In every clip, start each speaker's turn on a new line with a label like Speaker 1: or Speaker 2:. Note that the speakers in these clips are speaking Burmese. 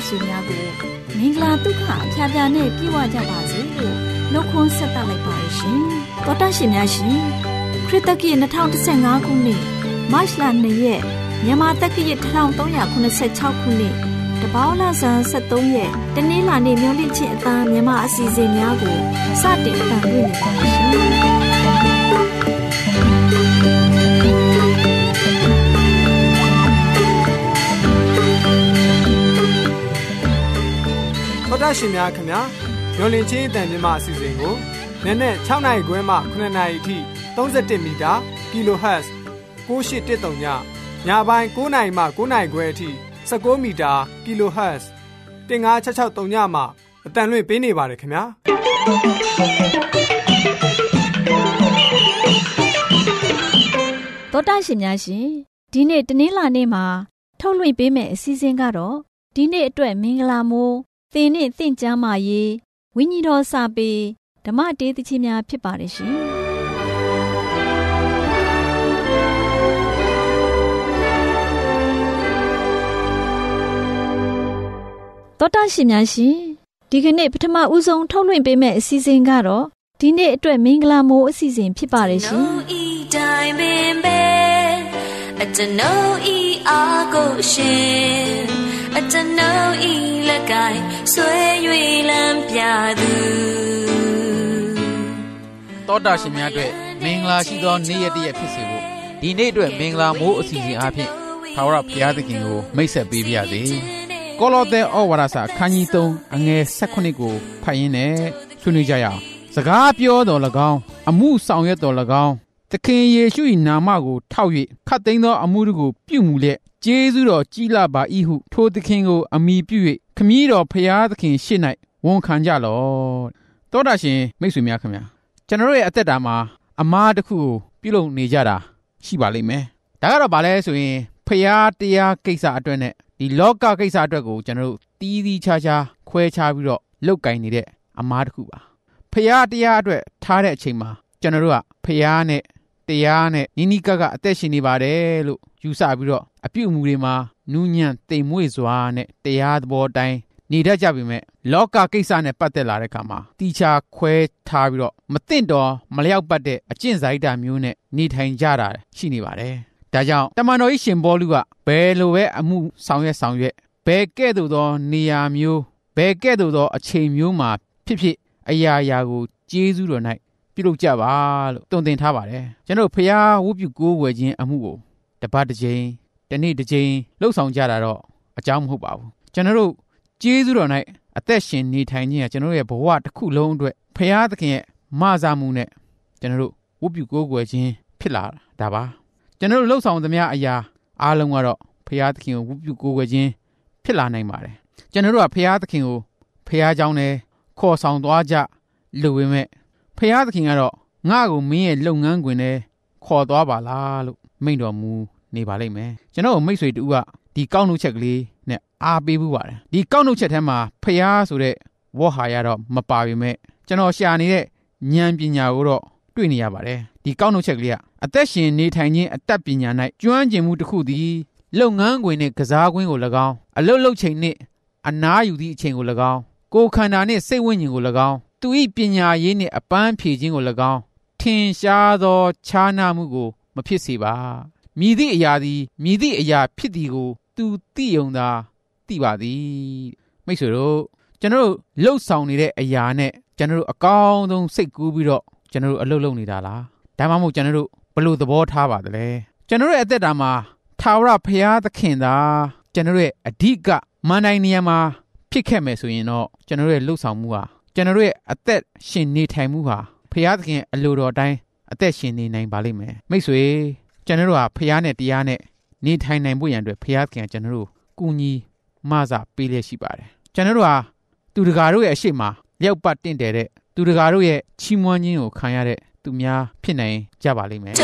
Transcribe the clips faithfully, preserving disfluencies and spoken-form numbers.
Speaker 1: ရှင်များကိုမင်္ဂလာဒုက္ခအဖျားဖျားနဲ့ပြည့်ဝကြပါစေလို့နှုတ်ခွန်းဆက်သလိုက်ပါရရှင်။သောတာရှင်များရှင်ခရစ်တက္ကရာ၂၀၁၅ခုနှစ်မတ်လ၂ရက်မြန်မာတက္ကရာ၁၃၇၆ခုနှစ်တပေါင်းလဆန်း၁၃ရက်တနင်္လာနေ့မျိုးလင့်ချင်းအသားမြန်မာအစီအစဉ်များကိုစတင်အသံလွှင့်နေပါရှင်။
Speaker 2: သောတာရှင်များခင်ဗျာမျိုးလင့်ချင်းအသံမြန်မာအစီအစဉ်ကိုနေ့နဲ့၆နာရီခွဲမှခုနှစ်နာရီအထိသုံး၁မီတာ kHz ၉၈၁၃ညညပိုင်း၉နာရီမှ၉နာရီခွဲအထိ၁၉မီတာ kHz ၁၅၆၆၃ညမှာအတန်လွင့်ပေးနေပါတယ်ခင်ဗျာ
Speaker 1: သောတာရှင်များရှင်ဒီနေ့တနင်္လာနေ့မှာထုတ်လွှင့်ပေးမယ့်အစီအစဉ်ကတော့ဒီနေ့အတွက်မင်္ဂလာမိုးသင်နဲ့သင်ကျမ်းမာရေးဝိညာဉ်တော်စာပေဓမ္မတေးသချင်းများဖြစ်ပါတယ်ရှင်သောတာရှင်များရှင်ဒီကနေ့ပထမဦးဆုံးထုတ်လွှင့်ပေးမယ့်အစီအစဉ်ကတော့ဒီနေ့အတွက်မင်္ဂလာမိုးအစီအစဉ်ဖြစ်ပါတယ်ရှင်အတနိုးဤအားကိုရှင်အတနိုးဤလက်ကင်ဆွဲ၍လမ်းပြသူ
Speaker 3: တောတာရှင်များအတွက်မင်္ဂလာရှိသောနေ့ရက်တစ်ရက်ဖြစ်စေဖို့ဒီနေ့အတွက်မင်္ဂလာမိုးအစီအစဉ်အားဖြင့်ထာဝရဘုရားသခင်ကိုမိတ်ဆက်ပေးပါရစေကောလောသဲဩဝါဒစာအခန်းကြီး၃အငယ်၁၈ကိုဖတ်ရင်းနဲ့ဆွေးနွေးကြရအောင်စကားပြောတော်၎င်းအမှုဆောင်ရွက်တော်၎င်းသခင်ယေရှု၏နာမကိုထောက်၍ခတ်သိမ်းသောအမှုတို့ကိုပြုမူလျက်ကျေးဇူးတော်ကြီးလာပါ၏ဟုထိုသခင်ကိုအမိပြု၍ခမည်းတော်ဖျားသခင်ရှေ့၌ဝန်ခံကြလော့တောတာရှင်မိတ်ဆွေများခင်ဗျာကျွန်တော်ရဲ့အသက်တာမှာအမားတစ်ခုကိုပြုလုပ်နေကြတာရှိပါလိမ့်မယ်ဒါကတော့ဗာလဲဆိုရင်ဖျားတရားကိစ္စအတွက်နဲ့ဒီလောကကိစ္စအတွက်ကိုကျွန်တော်တို့တီးတီးခြားခြားခွဲခြားပြီးတော့လုပ်ကင်နေတဲ့အမားတစ်ခုပါဖျားတရားအတွက်ထားတဲ့အချိန်မှာကျွန်တော်တို့ကဖျားနဲ့တရားနဲ့နိနိကကအသက်ရှင်နေပါတယ်လို့ယူဆပြီးတော့အပြုအမူတွေမှာနူးညံ့တိမ်မွေ့စွာနဲ့တရားသဘောတိုင်းနေတတ်ကြပြီမဲ့လောကကိစ္စနဲ့ပတ်သက်လာတဲ့အခါမှာတီချာခွဲထားပြီးတော့မသင့်တော်မလျောက်ပတ်တဲ့အကျင့်စာရိတ္တမျိုးနဲ့နေထိုင်ကြတာရှိနေပါတယ်ဒါကြောင့်တမန်တော်ကြီးရှင်ပေါလုကဘယ်လိုပဲအမှုဆောင်ရွက်ဆောင်ရွက်ဘယ်ကဲ့သို့သောနေရာမျိုးဘယ်ကဲ့သို့သောအချိန်မျိုးမှာဖြစ်ဖြစ်အရာရာကိုကျေးဇူးတော်၌ပြုလုပ်ကြပါလို့တုံသင်ထားပါတယ်ကျွန်တော်ဖျားဝုပြုကိုးဝယ်ခြင်းအမှုကိုတပတ်တစ်ချိန်တစ်နေ့တစ်ချိန်လှုပ်ဆောင်ကြတာတော့အကြောင်းမဟုတ်ပါဘူးကျွန်တော်တို့ကျေးဇူးတော်၌အသက်ရှင်နေထိုင်ခြင်းကကျွန်တော်ရဲ့ဘဝတစ်ခုလုံးအတွက်ဖျားသခင်ရဲ့မဆာမှုနဲ့ကျွန်တော်တို့ဝုပြုကိုးဝယ်ခြင်းဖြစ်လာတာပါကျွန်တော်တို့လှုပ်ဆောင်သမျှအရာအားလုံးကတော့ဖျားသခင်ကိုဝုပြုကိုးဝယ်ခြင်းဖြစ်လာနိုင်ပါတယ်ကျွန်တော်တို့ကဖျားသခင်ကိုဖျားเจ้าနဲ့ခေါ်ဆောင်သွားကြလို့ပဲမဲ့ဖျားသခင်ကတော့ငါ့ကိုမင်းရဲ့လုပ်ငန်းခွင်ထဲခေါ်သွားပါလားလို့မိန့်တော်မူနေပါလိမ့်မယ်ကျွန်တော်မိတ်ဆွေတူကဒီကောက်နှုတ်ချက်ကလေးနဲ့အားပေးမှုပါတယ်ဒီကောက်နှုတ်ချက်ထဲမှာဖျားဆိုတဲ့ဝေါ်ဟာရတော့မပါပေမဲ့ကျွန်တော်ရှာနေတဲ့ဉာဏ်ပညာကိုတော့တွေ့နေရပါတယ်ဒီကောက်နှုတ်ချက်ကလေးကအသက်ရှင်နေထိုင်ခြင်းအတတ်ပညာ၌ကျွမ်းကျင်မှုတစ်ခုသည်လုပ်ငန်းခွင်နဲ့ကစားကွင်းကို၎င်းအလုပ်လုပ်ချိန်နဲ့အနားယူသည့်အချိန်ကို၎င်းကိုယ်ခန္ဓာနဲ့စိတ်ဝိညာဉ်ကို၎င်းသူ၏ပညာရေးနှင့်အပန်းဖြေခြင်းကို၎င်းထင်ရှားသောခြားနားမှုကိုမဖြစ်စေပါမြည်သည့်အရာသည်မြည်သည့်အရာဖြစ်သည်ကိုသူသိယုံသာသိပါသည်မိတ်ဆွေတို့ကျွန်တော်တို့လှုပ်ဆောင်နေတဲ့အရာနဲ့ကျွန်တော်တို့အကောင်းဆုံးစိတ်ကူးပြီးတော့ကျွန်တော်တို့အလုပ်လုပ်နေတာလားဒါမှမဟုတ်ကျွန်တော်တို့ဘယ်လိုသဘောထားပါသလဲကျွန်တော်တို့ရဲ့အသက်တာမှာထာဝရဘုရားသခင်သာကျွန်တော်တို့ရဲ့အဓိကမန်တိုင်းနေရာမှာဖြစ်ခဲ့မယ်ဆိုရင်တော့ကျွန်တော်တို့ရဲ့လှုပ်ဆောင်မှုဟာကျွန်တော်တို့ရဲ့အသက်ရှင်နေထိုင်မှုဟာဘုရားသခင်အလိုတော်တိုင်းအသက်ရှင်နေနိုင်ပါလိမ့်မယ်မိတ်ဆွေကျွန်တော်တို့ဟာဘုရားနဲ့တရားနဲ့နေထိုင်နိုင်ဖို့ရန်အတွက်ဘုရားသခင်ကျွန်တော်တို့ကူညီမဆပေးလျက်ရှိပါတယ်ကျွန်တော်တို့ဟာသူတကာတို့ရဲ့အရှိမလျောက်ပတ်တင့်တယ်တဲ့သူတကာတို့ရဲ့ချီးမွမ်းခြင်းကိုခံရတဲ့သူများဖြစ်နိုင်ကြပါလိမ့်မယ်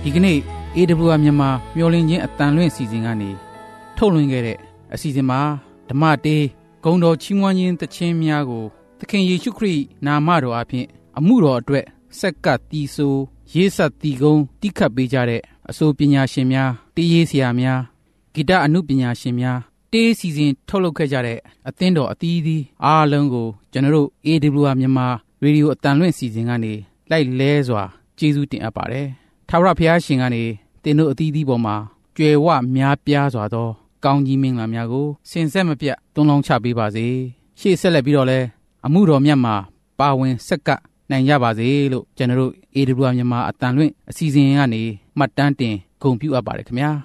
Speaker 3: ဒီကနေ့ A W R မြန်မာမျော်လင့်ခြင်းအတန်လွင့်အစီအစဉ်ကနေထုတ်လွှင့်ခဲ့တဲ့အစီအစဉ်မှာဓမ္မတေးဂုဏ်တော်ချီးမွမ်းခြင်းသခြင်းများကိုသခင်ယေရှုခရစ်နာမတော်အဖြစ်အမှုတော်အတွက်ဆက်ကပ်တီးဆိုရေးဆက်တီးကုန်းတိခတ်ပေးကြတဲ့အဆိုပညာရှင်များတေးရေးဆရာများဂီတအနုပညာရှင်များတေးစီစဉ်ထုတ်လုပ်ခဲ့ကြတဲ့အသင်းတော်အသီးသီးအားလုံးကိုကျွန်တော်တို့ A W R မြန်မာရေဒီယိုအတန်လွင့်အစီအစဉ်ကနေလိုက်လဲစွာကျေးဇူးတင်အပ်ပါတယ်။ထာဝရဘုရားရှင်ကနေသင်တို့အသီးသီးပေါ်မှာကြွယ်ဝများပြားစွာသောကောင်းကြီးမင်္ဂလာများကိုစင်ဆက်မပြတ်သွန်လောင်းချပေးပါစေ။ရှေ့ဆက်လက်ပြီးတော့လဲအမှုတော်မြတ်မှာပါဝင်ဆက်ကပ်နိုင်ကြပါစေလို့ကျွန်တော်တို့ A W R မြန်မာအတန်လွင့်အစီအစဉ်ကနေမှတ်တမ်းတင်ဂုဏ်ပြုအပ်ပါတယ်ခင်ဗျာ။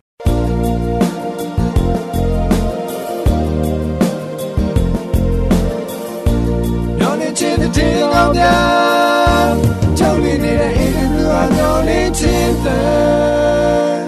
Speaker 2: ချင်းတဲ့တင်ကောင်းများကြောက်နေနေတဲ့အိမ်လူအညောင်းနေချင်းတဲ့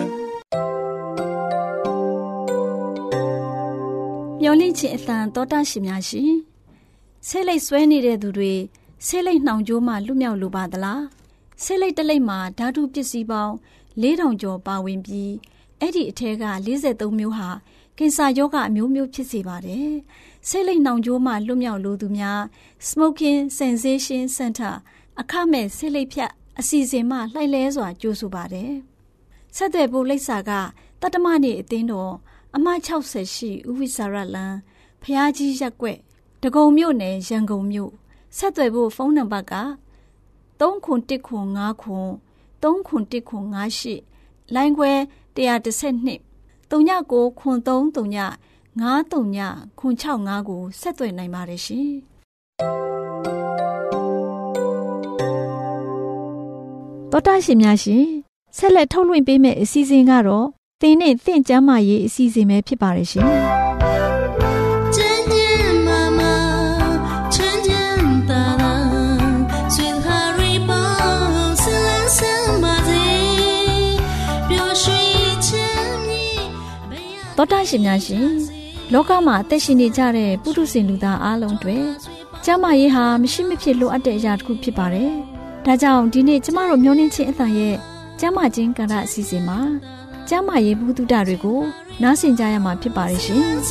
Speaker 1: မျောလင့်ခြင်းအတန်တောတာရှင်များရှင်ဆေးလိပ်ဆွဲနေတဲ့သူတွေဆေးလိပ်နှောင်ကြိုးမှလွတ်မြောက်လိုပါသလားဆေးလိပ်တစ်လိပ်မှာဓာတုပစ္စည်းပေါင်းလေးထောင်ကျော်ပါဝင်ပြီးအဲ့ဒီအထက်ကလေးဆယ်သုံးမျိုးဟာကင်ဆာရောဂါအမျိုးမျိုးဖြစ်စေပါတယ်ဆေးလိပ်နှောင်ကြိုးမှလွတ်မြောက်လိုသူများ Smoking Cessation Center အခမဲ့ဆေးလိပ်ဖြတ်အစီအစဉ်မှလှိုက်လဲစွာကြိုးဆိုပါတယ်ဆက်သွယ်ဖို့လိပ်စာကတတ္တမနေ့အသင်းတော်အမှတ်၆၀ရှိဥဝိစာရလမ်းဖျားကြီးရပ်ကွက်ဒဂုံမြို့နယ်ရန်ကုန်မြို့ဆက်သွယ်ဖို့ဖုန်းနံပါတ်က၃ခု၁ခု၅ခု၃ခု၁ခု၅၈လိုင်းခွဲ၁၁၂တုံညကိုခွန်သုံးတုံညငါးတုံညခွန်၆ငါးကိုဆက်သွယ်နိုင်ပါတယ်ရှင်တောတာရှင်များရှင်ဆက်လက်ထုတ်လွှင့်ပေးမယ့်အစီအစဉ်ကတော့သင်နဲ့သင်ကျမ်းမာရေးအစီအစဉ်ပဲဖြစ်ပါတယ်ရှင်တောတာရှင်များရှင်လောကမှာအသက်ရှင်နေကြတဲ့ပုထုဇဉ်လူသားအားလုံးတွေကျမ်းမာရေးဟာမရှိမဖြစ်လိုအပ်တဲ့အရာတစ်ခုဖြစ်ပါတယ်။ဒါကြောင့်ဒီနေ့ကျမတို့မျှော်လင့်ခြင်းအသံရဲ့ကျမ်းမာခြင်းကဏ္ဍအစီအစဉ်မှာကျမ်းမာရေးဘုဒ္ဓတာတွေကိုနားဆင်ကြရမှာဖြစ်ပါတယ်ရှင်။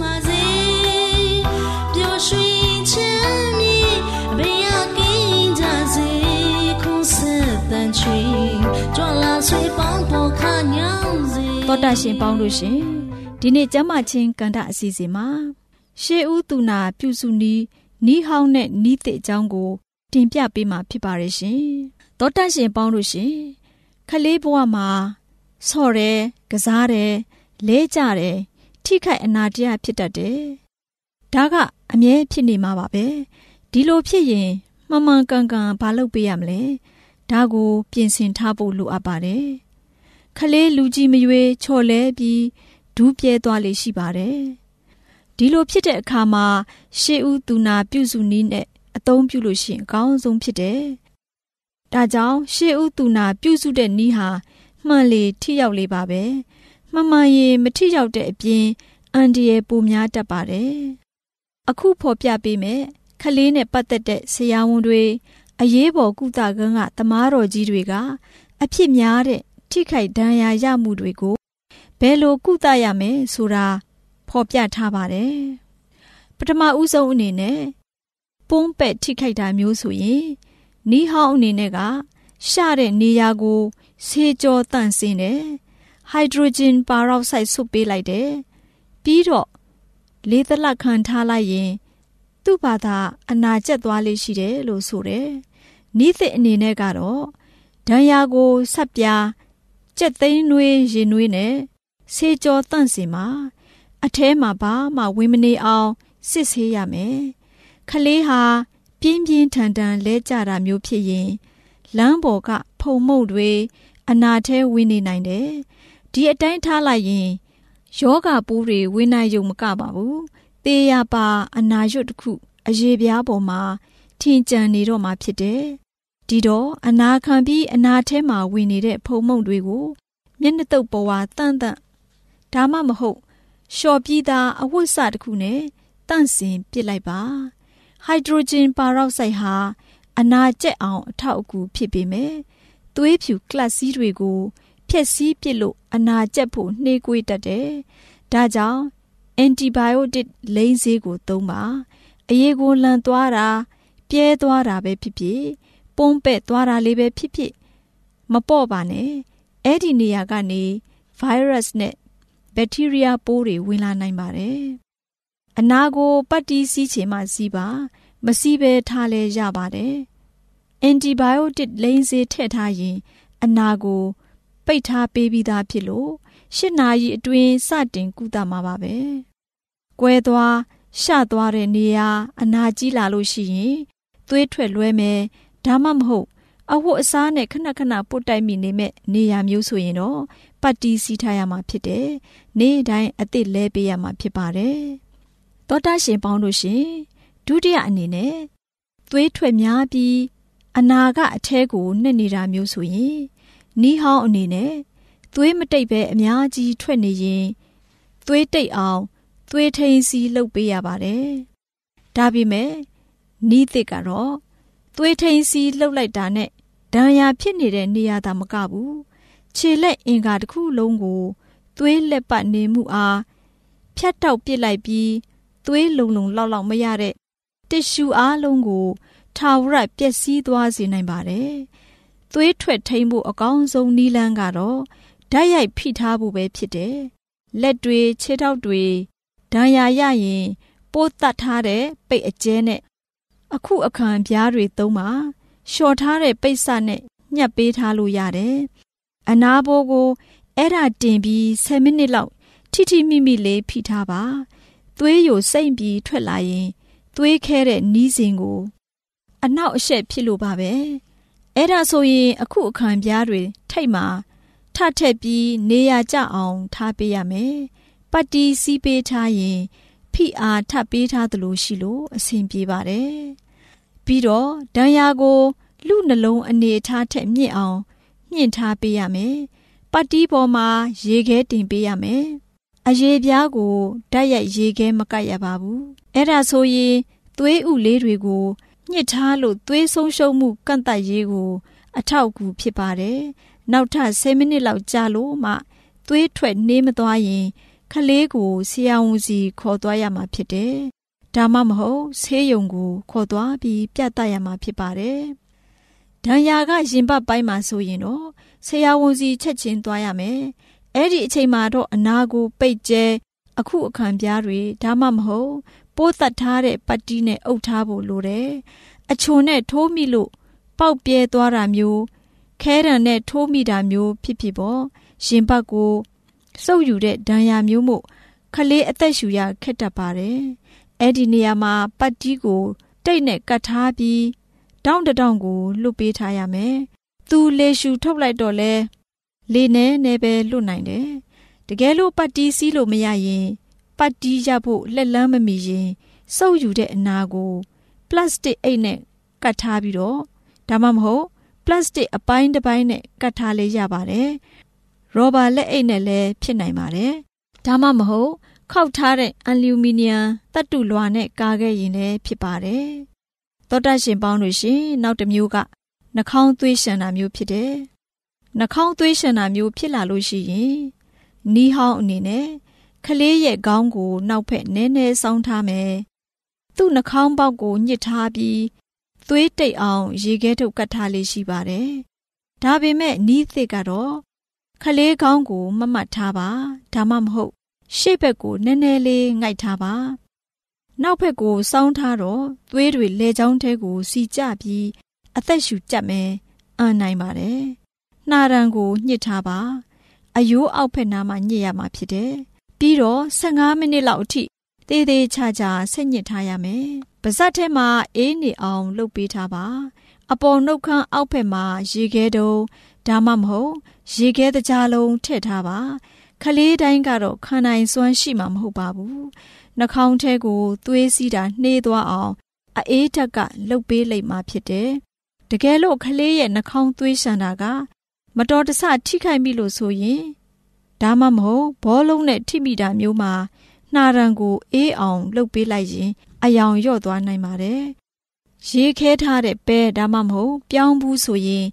Speaker 1: တောတာရှင်ပေါင်းလို့ရှင်ဒီနေ့ကျမ်းမာခြင်းကဏ္ဍအစီအစဉ်မှာရှေးဦးသူနာပြုစုနီးနီးဟောင်းနဲ့နီးသည့်အကြောင်းကိုတင်ပြပေးမှာဖြစ်ပါရဲ့ရှင်။တောတန့်ရှင်ပေါင်းလို့ရှင်ခလေးဘဝမှာဆော့တယ်ကစားတယ်လဲကြတယ်ထိခိုက်အနာတရားဖြစ်တတ်တယ်။ဒါကအမြဲဖြစ်နေမှာပါပဲ။ဒီလိုဖြစ်ရင်မှန်မှန်ကန်ကန်ဘာလုပ်ပေးရမလဲ။ဒါကိုပြင်ဆင်ထားဖို့လိုအပ်ပါတယ်။ခလေးလူကြီးမရွေးချော်လဲပြီးဒူးပြဲသွားလေရှိပါတယ်။ဒီလိုဖြစ်တဲ့အခါမှာရှေးဦးသူနာပြုစုနည်းနဲ့အသုံးပြုလို့ရှိရင်အကောင်းဆုံးဖြစ်တယ်။ဒါကြောင့်ရှေးဦးသူနာပြုစုတဲ့နည်းဟာမှန်လေထိရောက်လေပါပဲ။မှန်မှန်ရင်မထိရောက်တဲ့အပြင်အန္တရာယ်ပိုများတတ်ပါတယ်။အခုဖော်ပြပေးမယ်ခလေးနဲ့ပတ်သက်တဲ့ဆရာဝန်တွေအရေးပေါ်ကုသခန်းကသမားတော်ကြီးတွေကအဖြစ်များတဲ့ထိခိုက်ဒဏ်ရာရမှုတွေကိုဘယ်လိုကုသရမယ်ဆိုတာဖော်ပြထားပါတယ်။ပထမဦးဆုံးအနေနဲ့ပုံးပက်ထိခိုက်တာမျိုးဆိုရင်နီးဟောင်းအနေနဲ့ကရှတဲ့နေရာကိုဆေးကြောတန့်စင်တယ်ဟိုက်ဒရိုဂျင်ပါရောက်ဆိုက်ဆုပ်ပေးလိုက်တယ်ပြီးတော့လေးသလတ်ခံထားလိုက်ရင်သူ့ဘာသာအနာကျက်သွားလေးရှိတယ်လို့ဆိုတယ်နီးသည့်အနေနဲ့ကတော့ဒဏ်ရာကိုဆက်ပြားကြက်သိန်းနွေးရင်နွေးနဲ့ဆေးကြောတန့်စင်မှာအထဲမှာဘာမှဝင်မနေအောင်စစ်ဆေးရမယ်ခလေးဟာပြင်းပြင်းထန်ထန်လဲကြတာမျိုးဖြစ်ရင်လမ်းပေါ်ကဖုံမုတ်တွေအနာထဲဝင်နေနိုင်တယ်ဒီအတိုင်းထားလိုက်ရင်ယောဂပိုးတွေဝင်နိုင်ရုံမကပါဘူးသေရပါအနာရွတ်တစ်ခုအရေပြားပေါ်မှာထင်ကြံနေတော့မှဖြစ်တယ်ဒီတော့အနာခံပြီးအနာထဲမှာဝင်နေတဲ့ဖုံမုတ်တွေကိုမျက်နှာတုပ်ပေါ်ဝါတန့်တန့်ဒါမှမဟုတ်လျှော်ပြီးသားအဝတ်စတစ်ခုနဲ့တန့်စင်ပစ်လိုက်ပါဟိုက်ဒရိုဂျင်ပါရောက်ဆိုက်ဟာအနာကျက်အောင်အထောက်အကူဖြစ်ပေမဲ့သွေးဖြူကလပ်စည်းတွေကိုဖျက်ဆီးပစ်လို့အနာကျက်ဖို့နှေးကွေးတတ်တယ်။ဒါကြောင့်အန်တီဘိုယိုတစ်လိမ်းဆေးကိုသုံးပါ။အရေကိုလန်သွားတာပြဲသွားတာပဲဖြစ်ဖြစ်ပုံပဲ့သွားတာလေးပဲဖြစ်ဖြစ်မပေါ့ပါနဲ့။အဲ့ဒီနေရာကနေဗိုင်းရပ်စ်နဲ့ဘက်တီးရီးယားပိုးတွေဝင်လာနိုင်ပါတယ်။အနာကိုပတ်တီးစီးချင်မှစီးပါမစီးပဲထားလဲရပါတယ်။အန်တီဘိုယိုတစ်လိမ်းဆေးထည့်ထားရင်အနာကိုပိတ်ထားပေးပြီးသားဖြစ်လို့ရှစ်နာရီအတွင်းစတင်ကုသမှာပါပဲ။ကွဲသွားရှသွားတဲ့နေရာအနာကြီးလာလို့ရှိရင်သွေးထွက်လွဲမယ်ဒါမှမဟုတ်အဝတ်အစားနဲ့ခဏခဏပုတ်တိုက်မိနေမဲ့နေရာမျိုးဆိုရင်တော့ပတ်တီးစီးထားရမှာဖြစ်တယ်။နေ့တိုင်းအသစ်လဲပေးရမှာဖြစ်ပါတယ်။သောတာရှင်ပေါင်းတို့ရှင်ဒုတိယအနေနဲ့သွေးထွက်များပြီးအနာကအထဲကိုနှက်နေတာမျိုးဆိုရင်နီးဟောင်းအနေနဲ့သွေးမတိတ်ပဲအများကြီးထွက်နေရင်သွေးတိတ်အောင်သွေးထိန်စီလုပ်ပေးရပါတယ်။ဒါပေမဲ့နီးသစ်ကတော့သွေးထိန်စီလှုပ်လိုက်တာနဲ့ဒဏ်ရာဖြစ်နေတဲ့နေရာသာမကဘူးခြေလက်အင်္ဂါတစ်ခုလုံးကိုသွေးလက်ပတ်နေမှုအားဖြတ်တောက်ပစ်လိုက်ပြီးသွေးလုံလုံလောက်လောက်မရတဲ့တစ်ရှူအားလုံးကိုထာဝရပျက်စီးသွားစေနိုင်ပါတယ်။သွေးထွက်ထိန်ဖို့အကောင်းဆုံးနည်းလမ်းကတော့ဓာတ်ရိုက်ဖိထားဖို့ပဲဖြစ်တယ်။လက်တွေခြေထောက်တွေဒဏ်ရာရရင်ပိုးတတ်ထားတဲ့ပိတ်အကျဲနဲ့အခုအခန့်ပြားတွေသုံးပါလျှော်ထားတဲ့ပိတ်စနဲ့ညှပ်ပေးထားလို့ရတယ်။အနာဘိုးကိုအဲ့ဒါတင်ပြီးဆယ်မိနစ်လောက်ထိထိမိမိလေးဖိထားပါသွေးယိုစိမ့်ပြီးထွက်လာရင်သွေးခဲတဲ့နီးစဉ်ကိုအနောက်အရှက်ဖြစ်လို့ပါပဲအဲ့ဒါဆိုရင်အခုအခန့်ပြားတွေထိတ်မှာထထက်ပြီးနေရကြအောင်ထားပေးရမယ်ပတ်တီးစီးပေးထားရင်ဖိအားထပ်ပေးထားသလိုရှိလို့အဆင်ပြေပါတယ်ပြီးတော့ဒဏ်ရာကိုလူနှလုံးအနေထားထက်မြင့်အောင်မြင့်ထားပေးရမယ်ပတ်တီးပေါ်မှာရေခဲတင်ပေးရမယ်အရေပြားကိုဓာတ်ရိုက်ရေခဲမကတ်ရပါဘူးအဲ့ဒါဆိုရင်သွေးဥလေးတွေကိုညှစ်ထားလို့သွေးဆုံးရှုံးမှုကန့်သတ်ရေးကိုအထောက်အကူဖြစ်ပါတယ်နောက်ထပ်ဆယ်မိနစ်လောက်ကြာလို့မှသွေးထွက်နေမသွားရင်ခလေးကိုဆရာဝန်စီခေါ်သွားရမှာဖြစ်တယ်ဒါမှမဟုတ်ဆေးရုံကိုခေါ်သွားပြီးပြသရမှာဖြစ်ပါတယ်ဒဏ်ရာကရင်ဘတ်ပိုင်းမှာဆိုရင်တော့ဆရာဝန်စီချက်ချင်းသွားရမယ်အဲ့ဒီအချိန်မှာတော့အနာကိုပိတ်ကျဲအခုအခန့်ပြားတွေဒါမှမဟုတ်ပိုးတတ်ထားတဲ့ပတ်တီးနဲ့အုပ်ထားဖို့လိုတယ်အချုံနဲ့ထိုးမိလို့ပေါက်ပြဲသွားတာမျိုးခဲရံနဲ့ထိုးမိတာမျိုးဖြစ်ဖြစ်ပေါ့ရင်ဘတ်ကိုစုပ်ယူတဲ့ဒဏ်ရာမျိုးမို့ခလေးအသက်ရှူရခက်တတ်ပါတယ်အဲ့ဒီနေရာမှာပတ်တီးကိုတိတ်နဲ့ကတ်ထားပြီးတောင်းတတောင်းကိုလွတ်ပေးထားရမယ်သူလေရှူထုတ်လိုက်တော့လဲလေနဲ့နဲ့ပဲလွတ်နိုင်တယ်တကယ်လို့ပတ်တီးစီးလို့မရရင်ပတ်တီးရဖို့လက်လန်းမမီရင်စုပ်ယူတဲ့အနာကိုပလတ်စတစ်အိတ်နဲ့ကတ်ထားပြီးတော့ဒါမှမဟုတ်ပလတ်စတစ်အပိုင်းတစ်ပိုင်းနဲ့ကတ်ထားလေးရပါတယ်ရောဘာလက်အိတ်နဲ့လည်းဖြစ်နိုင်ပါတယ်ဒါမှမဟုတ်ခောက်ထားတဲ့အလူမီနီယံသတ္တုလွှာနဲ့ကာခဲ့ရင်လည်းဖြစ်ပါတယ်သောတာရှင်ပေါင်းတို့ရှင်နောက်တစ်မျိုးကနှာခေါင်းသွေးရှံတာမျိုးဖြစ်တယ်နှာခေါင်းသွေးရှံတာမျိုးဖြစ်လာလို့ရှိရင်နီးဟောင်းအနေနဲ့ခလေးရဲ့ခေါင်းကိုနောက်ဖက်နည်းနည်းဆောင်းထားမယ်သူ့နှာခေါင်းပေါက်ကိုညှစ်ထားပြီးသွေးတိတ်အောင်ရေခဲထုတ်ကတ်ထားလေးရှိပါတယ်ဒါပေမဲ့နီးသစ်ကတော့ခလေးခေါင်းကိုမမှတ်ထားပါဒါမှမဟုတ်ရှေ့ဘက်ကိုနည်းနည်းလေးငိုက်ထားပါနောက်ဘက်ကိုစောင်းထားတော့သွေးတွေလေချောင်းထဲကိုစီကျပြီးအသက်ရှူကျပ်မယ်အန်နိုင်ပါတယ်နှာရံကိုညှစ်ထားပါအယိုးအောက်ဖက်နားမှာညှစ်ရမှာဖြစ်တယ်ပြီးတော့ဆယ်ငါးမိနစ်လောက်အထိသေးသေးချာချာဆက်ညှစ်ထားရမယ်ပါးစပ်ထဲမှာအေးနေအောင်လုပ်ပေးထားပါအပေါ်နှုတ်ခမ်းအောက်ဖက်မှာရေခဲတုံးဒါမှမဟုတ်ရေခဲတကြားလုံးထည့်ထားပါခလေးတိုင်းကတော့ခံနိုင်စွမ်းရှိမှာမဟုတ်ပါဘူးနှာခေါင်းထဲကိုသွေးစီးတာနှေးသွားအောင်အေးဓာတ်ကလှုပ်ပေးလိုက်မှဖြစ်တယ်တကယ်လို့ခလေးရဲ့နှာခေါင်းသွေးရှံတာကမတော်တဆထိခိုက်မိလို့ဆိုရင်ဒါမှမဟုတ်ဘောလုံးနဲ့ထိမိတာမျိုးမှာနှာရံကိုအေးအောင်လှုပ်ပေးလိုက်ရင်အယောင်လျော့သွားနိုင်ပါတယ်ရေခဲထားတဲ့ပဲဒါမှမဟုတ်ပြောင်းဘူးဆိုရင်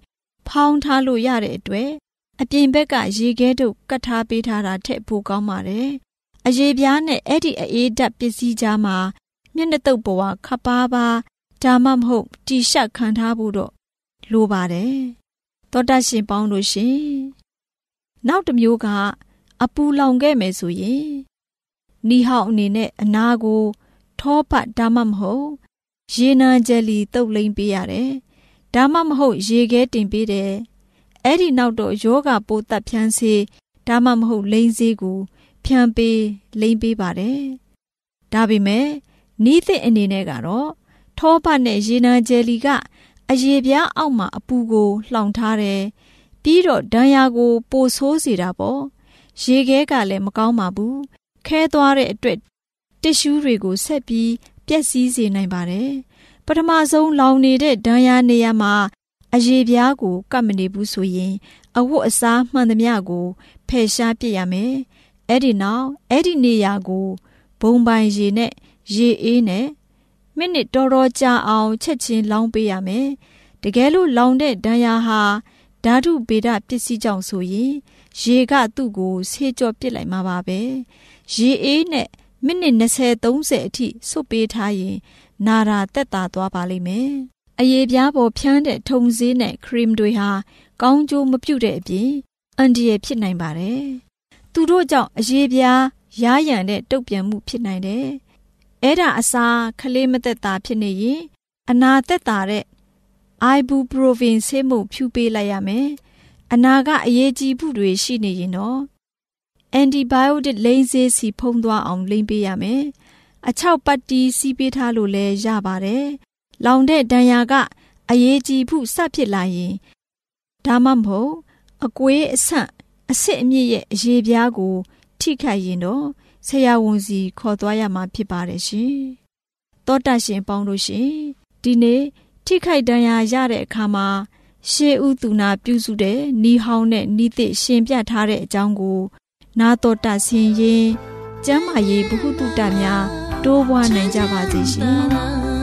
Speaker 1: ဖောင်းထားလို့ရတဲ့အတွက်အပြင်ဘက်ကရေခဲတို့ကတ်ထားပေးထားတာထက်ပိုကောင်းပါတယ်။အရေပြားနဲ့အဲ့ဒီအေးဓာတ်ပစ္စည်းကြားမှာမျက်နှာတုပ်ဘဝခပ်ပါးပါးဒါမှမဟုတ်တီရှပ်ခံထားဖို့တော့လိုပါတယ်။သောတာရှင်ပေါင်းလို့ရှင်နောက်တစ်မျိုးကအပူလောင်ခဲ့မယ်ဆိုရင်နီဟောက်အနေနဲ့အနာကိုထောပတ်ဒါမှမဟုတ်ရေနံဂျယ်လီတုပ်လိမ့်ပေးရတယ်။ဒါမှမဟုတ်ရေခဲတင်ပေးတယ်။အဲ့ဒီနောက်တော့ယောဂပိုးတက်ဖြန်းစေးဒါမှမဟုတ်လိမ့်စေးကိုဖြန်းပေးလိမ့်ပေးပါတယ်။ဒါပေမဲ့နီးသည့်အနေနဲ့ကတော့ထောပတ်နဲ့ရေနံဂျယ်လီကအရေပြားအောက်မှာအပူကိုလှောင်ထားတယ်။ပြီးတော့ဒဏ်ရာကိုပိုဆိုးစေတာပေါ့။ရေခဲကလည်းမကောင်းပါဘူး။ခဲသွားတဲ့အတွက်တစ်ရှူးတွေကိုဆက်ပြီးပျက်စီးစေနိုင်ပါတယ်။ပထမဆုံးလောင်နေတဲ့ဒဏ်ရာနေရာမှာအရေပြားကိုကတ်မနေဘူးဆိုရင်အဝတ်အစားမှန်သမျှကိုဖယ်ရှားပစ်ရမယ်။အဲ့ဒီနောက်အဲ့ဒီနေရာကိုဘုံပိုင်ရေနဲ့ရေအေးနဲ့မိနစ်တော်တော်ကြာအောင်ချက်ချင်းလောင်းပေးရမယ်။တကယ်လို့လောင်တဲ့ဒဏ်ရာဟာဓာတုဗေဒပစ္စည်းကြောင့်ဆိုရင်ရေကသူ့ကိုဆေးကြောပစ်လိုက်မှာပါပဲ။ရေအေးနဲ့မိနစ်၂၀ ၃၀အထိဆုပ်ပေးထားရင်နာတာတက်တာသွားပါလိမ့်မယ်။အရေပြားပေါ်ဖြန်းတဲ့ထုံဆေးနဲ့ခရီမ်တွေဟာကောင်းကျိုးမပြုတဲ့အပြင်အန္တရာယ်ဖြစ်နိုင်ပါတယ်။သူတို့ကြောင့်အရေပြားရားရံတဲ့တုပ်ပြန်မှုဖြစ်နိုင်တယ်။အဲ့ဒါအစားခလေးမသက်တာဖြစ်နေရင်အနာသက်တာတဲ့အိုင်ဘူပရိုဗင်ဆေးမှုဖြူပေးလိုက်ရမယ်။အနာကအရေးကြီးမှုတွေရှိနေရင်တော့အန်တီဘိုယိုတစ်လိမ့်စေးစီဖုံးသွားအောင်လိမ့်ပေးရမယ်။အချောက်ပတ်တီးစီးပေးထားလို့လည်းရပါတယ်။လောင်တဲ့ဒဏ်ရာကအရေးကြီးမှုစဖြစ်လာရင်ဒါမှမဟုတ်အကွေးအဆန့်အစစ်အမြစ်ရဲ့အရေပြားကိုထိခိုက်ရင်တော့ဆရာဝန်စီခေါ်သွားရမှာဖြစ်ပါတယ်ရှင်။သောတာရှင်ပေါင်းလို့ရှင်ဒီနေ့ထိခိုက်ဒဏ်ရာရတဲ့အခါမှာရှေးဥသူနာပြုစုတဲ့နီဟောင်းနဲ့နီးသည့်ရှင်ပြထားတဲ့အကြောင်းကိုနာတော်တာဆင်ရင်ကျမ်းမာရေးဘုဟုတုတများတိုးပွားနိုင်ကြပါစေရှင်။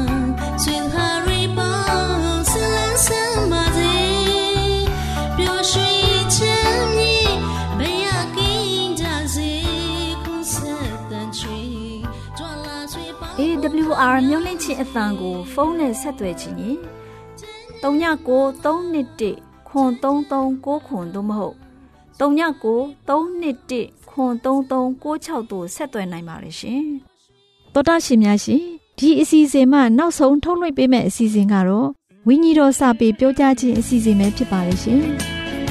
Speaker 4: အေး ဒဗလျူ အာ မျိုးလင့်ချင်းအသံကိုဖုန်းနဲ့ဆက်သွယ်ခြင်းရင်၃၉ ၃၂၁ ခွန်၃၃၉ခွန်သို့မဟုတ်၃၉ ၃၂၁ ခွန်၃၃၉၆တို့ဆက်သွယ်နိုင်ပါတယ်ရှင်
Speaker 1: ။သောတာရှင်များရှင်ဒီအစီအစဉ်မှနောက်ဆုံးထုတ်လွှင့်ပေးမယ့်အစီအစဉ်ကတော့ဝိညာဉ်တော်စာပေပြောကြားခြင်းအစီအစဉ်ပဲဖြစ်ပါတယ်ရှင်။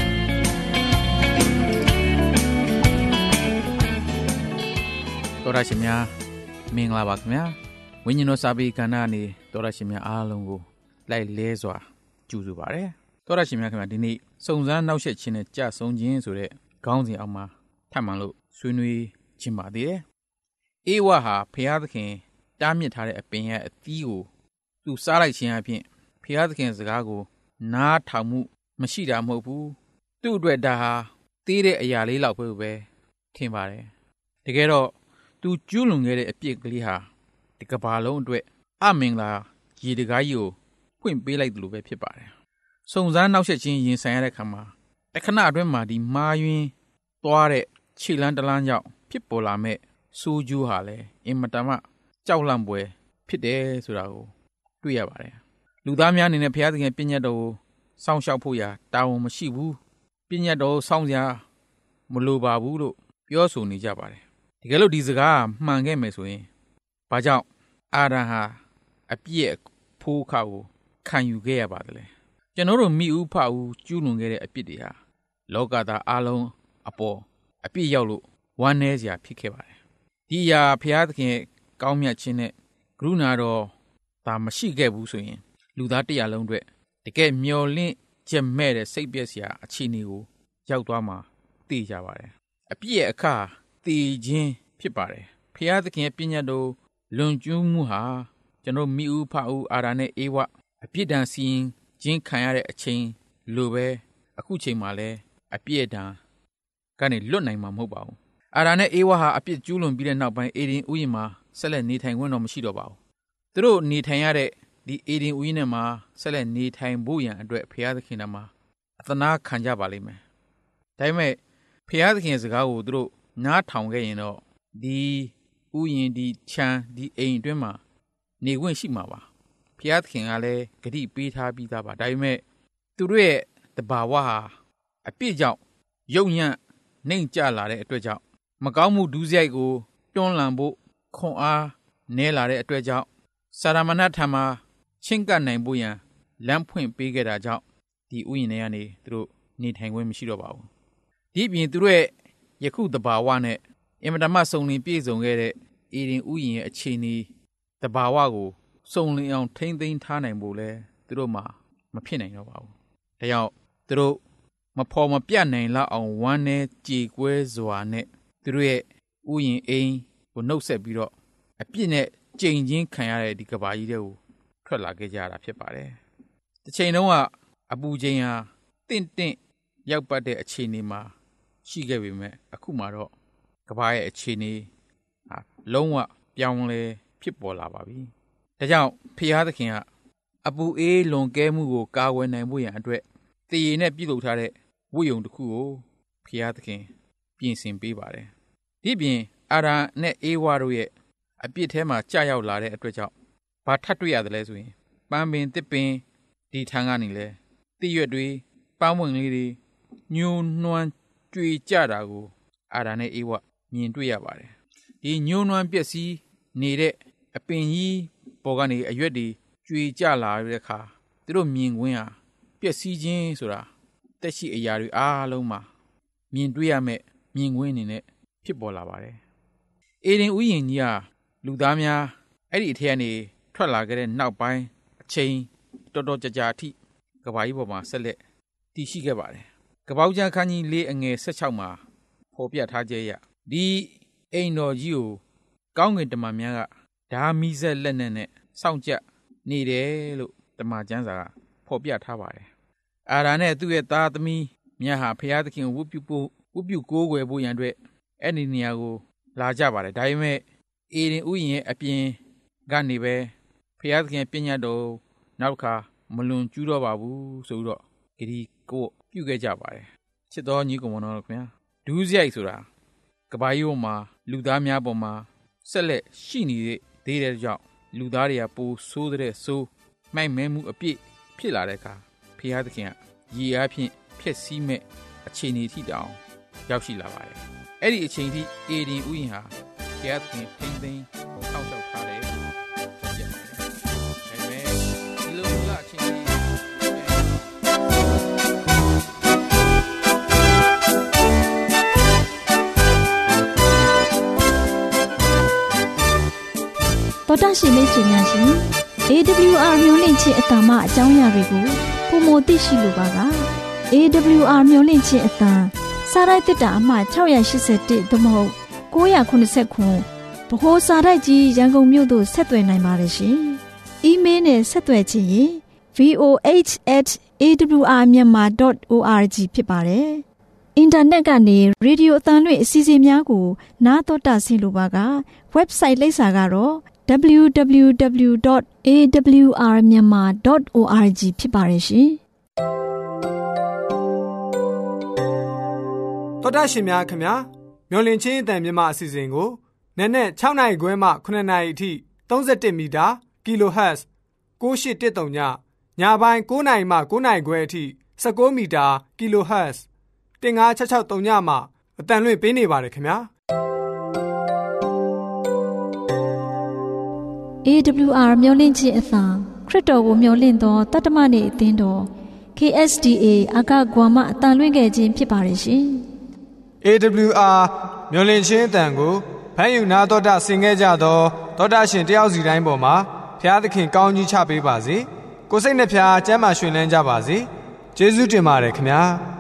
Speaker 3: သောတာရှင်များမင်္ဂလာပါခင်ဗျာဝိညာဉ်တော်စာပေကဏ္ဍအနေသောတာရှင်များအားလုံးကိုလိုက်လဲစွာကြိုဆိုပါရစေသောတာရှင်များခင်ဗျာဒီနေ့စုံစမ်းနှောက်ယှက်ခြင်းနဲ့ကြဆုံခြင်းဆိုတဲ့ခေါင်းစဉ်အောက်မှာထပ်မံလို့ဆွေးနွေးခြင်းပါသေးတယ်အေဝဟာဖျားသခင်တားမြစ်ထားတဲ့အပင်ရဲ့အသီးကိုသူစားလိုက်ခြင်းအပြင်ဖျားသခင်စကားကိုနားထောင်မှုမရှိတာမဟုတ်ဘူးသူ့အတွက်ဒါဟာသေးတဲ့အရာလေးလောက်ပဲထင်ပါတယ်တကယ်တော့သူကျူးလွန်ခဲ့တဲ့အပြစ်ကလေးဟာဒီကမ္ဘာလုံးအတွက်အမင်္ဂလာရေတကားကြီးကိုဖွင့်ပေးလိုက်တယ်လို့ပဲဖြစ်ပါတယ်။စုံစမ်းနှောက်ယှက်ခြင်းရင်ဆိုင်ရတဲ့အခါမှာတခဏအတွင်းမှာဒီမာယွင်းသွားတဲ့ခြေလန်းတလန်းကြောင့်ဖြစ်ပေါ်လာမဲ့ဆိုးကျိုးဟာလည်းအင်မတန်မှကြောက်လန့်ဖွယ်ဖြစ်တယ်ဆိုတာကိုတွေ့ရပါတယ်။လူသားများအနေနဲ့ဘုရားသခင်ပြည့်ညတ်တော်ကိုစောင့်ရှောက်ဖို့ရာတာဝန်မရှိဘူး။ပြည့်ညတ်တော်ကိုစောင့်စရာမလိုပါဘူးလို့ပြောဆိုနေကြပါတယ်တကယ်လို့ဒီစကားမှန်ခဲ့မယ်ဆိုရင်ဘာကြောင့်အာဒံဟာအပြည့်ဖိုးခါကိုခံယူခဲ့ရပါတယ်လဲကျွန်တော်တို့မိဦးဖဦးကျူးလွန်ခဲ့တဲ့အပြစ်တွေဟာလောကသားအလုံးအပေါ်အပြစ်ရောက်လို့ဝမ်းနည်းစရာဖြစ်ခဲ့ပါတယ်ဒီအရာဘုရားသခင်ကောင်းမြတ်ခြင်းနဲ့ကရုဏာတော်ဒါမရှိခဲ့ဘူးဆိုရင်လူသားတရားလုံးအတွက်တကယ်မျော်လင့်ချက်မဲ့တဲ့စိတ်ပျက်စရာအခြေအနေကိုရောက်သွားမှာသိကြပါတယ်အပြည့်ရဲ့အခါတည်ခြင်းဖြစ်ပါတယ်ဖျားသခင်ရဲ့ပြည့်ညတ်တော်လွန်ကျူးမှုဟာကျွန်တော်မိဦးဖဦးအာရာနဲ့အေဝအပြစ်ဒဏ်စီရင်ခြင်းခံရတဲ့အချိန်လိုပဲအခုချိန်မှာလည်းအပြစ်ဒဏ်ကနေလွတ်နိုင်မှာမဟုတ်ပါဘူးအာရာနဲ့အေဝဟာအပြစ်ကျူးလွန်ပြီးတဲ့နောက်ပိုင်းအေဒင်ဥယျာဉ်မှာဆက်လက်နေထိုင်ခွင့်တော့မရှိတော့ပါဘူးသူတို့နေထိုင်ရတဲ့ဒီအေဒင်ဥယျာဉ်နဲ့မှာဆက်လက်နေထိုင်ဖို့ရန်အတွက်ဖျားသခင်ကမှာအသနာခံကြပါလိမ့်မယ်ဒါပေမဲ့ဖျားသခင်စကားကိုသူတို့နားထောင်ခဲ့ရင်တော့ဒီဥယျာဉ်ဒီချမ်းဒီအိမ်အတွင်းမှာနေခွင့်ရှိမှာပါဖျားသခင်ကလည်းဂတိပေးထားပြီးသားပါဒါပေမဲ့သူတို့ရဲ့တဘာဝဟာအပြစ်ကြောင့်ယုံညံ့နှိမ်ကျလာတဲ့အတွက်ကြောင့်မကောင်းမှုဒုစရိုက်ကိုတွန်းလှန်ဖို့ခွန်အားနည်းလာတဲ့အတွက်ကြောင့်စာရမဏေထံမှာချင်းကပ်နိုင်ဖို့ရန်လမ်းဖွင့်ပေးခဲ့တာကြောင့်ဒီဥယျာဉ်ထဲကနေသူတို့နေထိုင်ခွင့်မရှိတော့ပါဘူးဒီပြင်သူတို့ရဲ့ယခုတဘာဝနဲ့အင်မတန်မှစုံလင်ပြည့်စုံခဲ့တဲ့အေဒင်ဥယျာဉ်ရဲ့အခြေအနေတဘာဝကိုစုံလင်အောင်ထိမ့်သိမ်းထားနိုင်ဖို့လဲသူတို့မှမဖြစ်နိုင်တော့ပါဘူးဒါကြောင့်သူတို့မဖော်မပြနိုင်လောက်အောင်ဝမ်းနဲ့ကြေကွဲစွာနဲ့သူတို့ရဲ့ဥယျာဉ်အိမ်ကိုနှုတ်ဆက်ပြီးတော့အပြစ်နဲ့ကြိမ်ချင်းခံရတဲ့ဒီကဘာကြီးတွေကိုထွက်လာခဲ့ကြတာဖြစ်ပါတယ်။တစ်ချိန်တုန်းကအပူချိန်ဟာတင့်တင့်ရောက်ပတ်တဲ့အခြေအနေမှာရှိခဲ့ပေမဲ့အခုမှတော့ကဘာရဲ့အခြေအနေဟာလုံးဝပြောင်းလဲဖြစ်ပေါ်လာပါပြီ။ဒါကြောင့်ဖျားသခင်ကအပူအေးလွန်ကဲမှုကိုကာကွယ်နိုင်ဖို့ရန်အတွက်တည်ရည်နဲ့ပြုလုပ်ထားတဲ့ဝိယုံတစ်ခုကိုဖျားသခင်ပြင်ဆင်ပေးပါတယ်။ဒီပြင်အာရန်နဲ့အေဝါတို့ရဲ့အပြစ်ထဲမှာကြာရောက်လာတဲ့အတွက်ကြောင့်ဘာထပ်တွေ့ရတယ်လဲဆိုရင်ပန်းပင်တစ်ပင်ဒီထန်းကနေလဲတိရွက်တွေပန်းဝင်လေးတွေညှိုးနှွမ်းကြွေကြတာကိုအာရန်နဲ့အေဝါမြင်တွေ့ရပါတယ်ဒီညှိုးနှွမ်းပျက်စီးနေတဲ့အပင်ကြီးပေါ်ကနေအရွက်တွေကြွေကြလာတဲ့အခါသူတို့မြင်ကွင်းဟာပျက်စီးခြင်းဆိုတာတက်ရှိအရာတွေအားလုံးမှာမြင်တွေ့ရမဲ့မြင်ကွင်းအနေနဲ့ဖြစ်ပေါ်လာပါတယ်အေဒင်ဥယျာဉ်ကြီးဟာလူသားများအဲ့ဒီအထက်ကနေထွက်လာခဲ့တဲ့နောက်ပိုင်းအချိန်တော်တော်ကြာကြာအထိကဘာကြီးပေါ်မှာဆက်လက်တည်ရှိခဲ့ပါတယ်ကပောက်ကျမ်းခန်းကြီးလေးအငယ်၁၆မှာဖော်ပြထားကြရဒီအိမ်တော်ကြီးကိုကောင်းကင်တမန်များကဓာမီးဆက်လက်နဲ့နဲ့စောင့်ကြနေတယ်လို့တမန်ကျမ်းစာကဖော်ပြထားပါတယ်အာရာနဲ့သူ့ရဲ့သားသမီးများဟာဖျားသခင်ကိုဝတ်ပြုဖို့ဝတ်ပြုကိုးကွယ်ဖို့ရန်အတွက်အဲ့ဒီနေရာကိုလာကြပါတယ်ဒါပေမဲ့အေဒင်ဥယျာဉ်ရဲ့အပြင်ကနေပဲဖျားသခင်ပညာတော်နောက်တစ်ခါမလွန်ကျူးတော့ပါဘူးဆိုတော့ဂရီကိုပြုခဲ့ကြပါတယ်ချစ်တော်ညီကောင်မတော်ခင်ဗျာဒူးစရိုက်ဆိုတာကဘာကြီးပေါ်မှာလူသားများပေါ်မှာဆက်လက်ရှိနေတဲ့သေးတဲ့ကြောင့်လူသားတွေကပိုဆိုးတဲ့ဆိုးမိုက်မဲမှုအပြည့်ဖြစ်လာတဲ့အခါဖျားသခင်ကရည်အားဖြင့်ဖျက်ဆီးမဲ့အခြေအနေထိတောင်ရောက်ရှိလာပါတယ်အဲ့ဒီအချိန်ထိအေဒင်ဥယျာဉ်ဟာဖျားသခင်ထိမ့်သိမ်းထောက်ချောက်ထားတယ်ဖြစ်ပါတယ်ဒါပေမဲ့ဒီလိုလာအချိန်ကြီး
Speaker 4: တော်တာရှင်လေးရှင်များရှင် အေး ဒဗလျူ အာ မျိုးလင့်ချင်းအတ္တမအကြောင်းအရာတွေကိုပုံမသိရှိလိုပါက အေး ဒဗလျူ အာ မျိုးလင့်ချင်းအတ္တစာရိုက်တစ်တာအမှတ်၆၈၁သို့မဟုတ်၉၇၉ဗဟိုစာရိုက်ကြီးရန်ကုန်မြို့သို့ဆက်သွယ်နိုင်ပါတယ်ရှင်။အီးမေးလ်နဲ့ဆက်သွယ်ခြင်းရင် ဗွီ အို အေ့ချ် အက် အေဒဗလျူ အာ မြန်မာ ဒတ် အို အာರ್ ဂျီ ဖြစ်ပါတယ်။အင်တာနက်ကနေရေဒီယိုအသံလွှင့်အစီအစဉ်များကိုနားတော်တာဆင်လိုပါက website လိပ်စာကတော့ ဒဗလျူ ဒဗလျူ ဒဗလျူ ဒတ် အေဒဗလျူ အာ မြန်မာ ဒတ် အို အာರ್ ဂျီ ဖြစ်ပါတယ်ရှင်။
Speaker 2: တော်တာရှင်များခင်ဗျာမျော်လင့်ချင်းအတန်မြမအစီအစဉ်ကိုနက်နက်၆နာရီခွဲမှခုနှစ်နာရီအထိသုံး၁၁မီတာ kilohertz ၉၈၁၃ညညပိုင်း၉နာရီမှ၉နာရီခွဲအထိ၁၉မီတာ kilohertz ၁၅၆၆၃ညမှာအတန်လွှင့်ပေးနေပါတယ်ခင်ဗျာ
Speaker 4: အေဒဗလျူ အာ မျော်လင့်ခြင်းအသံခရစ်တော်ကိုမျော်လင့်သောတတ္တမနေ့အသင်းတော် ကေ အက်စ် ဒီ အေ အာကဂွာမအတန်လွှင့်ခဲ့ခြင်းဖြစ်ပါတယ်ရှင်။
Speaker 2: အေ ဒဗလျူ အာ မျော်လင့်ခြင်းအတန်ကိုဖန်ယူနာတော်တာဆင်ခဲ့ကြသောတောတာရှင်တယောက်စီတိုင်းပေါ်မှာဖျားသခင်ကောင်းကြီးချပေးပါစေကိုစိတ်နှဖျားကျမ်းမာရွှင်လန်းကြပါစေကျေးဇူးတင်ပါတယ်ခင်ဗျာ